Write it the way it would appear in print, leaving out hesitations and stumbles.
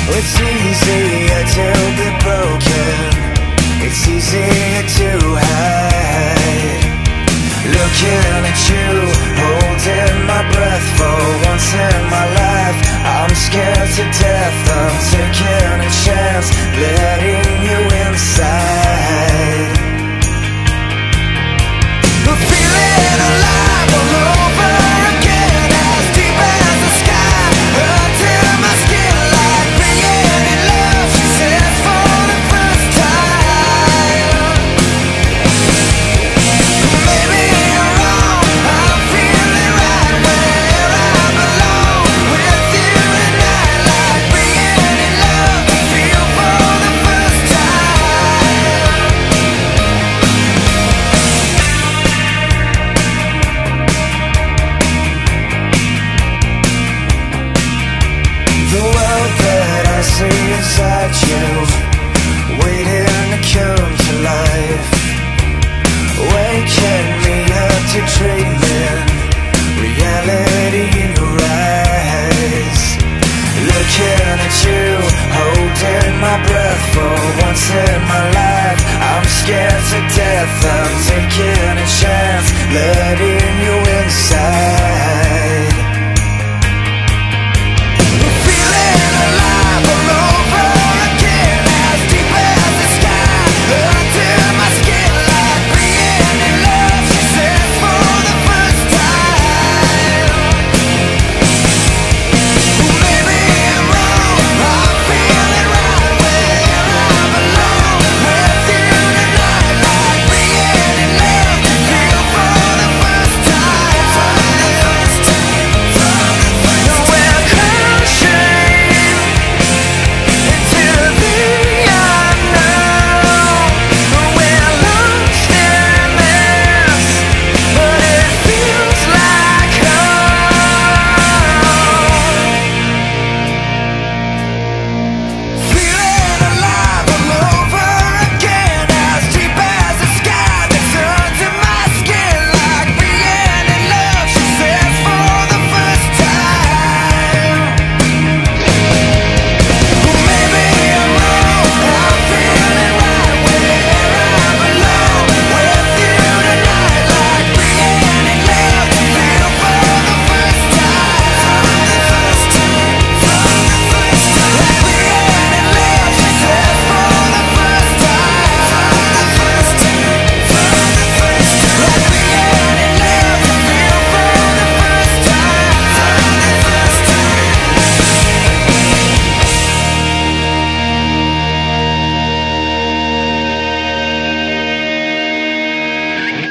It's easier to be broken, it's easier to hide. Looking at you, holding my breath for once in my life. I'm scared to death, I'm taking a chance, letting you inside. Feeling alive all over again, as deep as the sky, until my skin like bringing in love, she says for the first time. Maybe you're wrong, I'm feeling right where I belong, with you tonight, like bringing in love, to feel for the first time. The world that I see inside you, waiting to come to life, waking me up to dream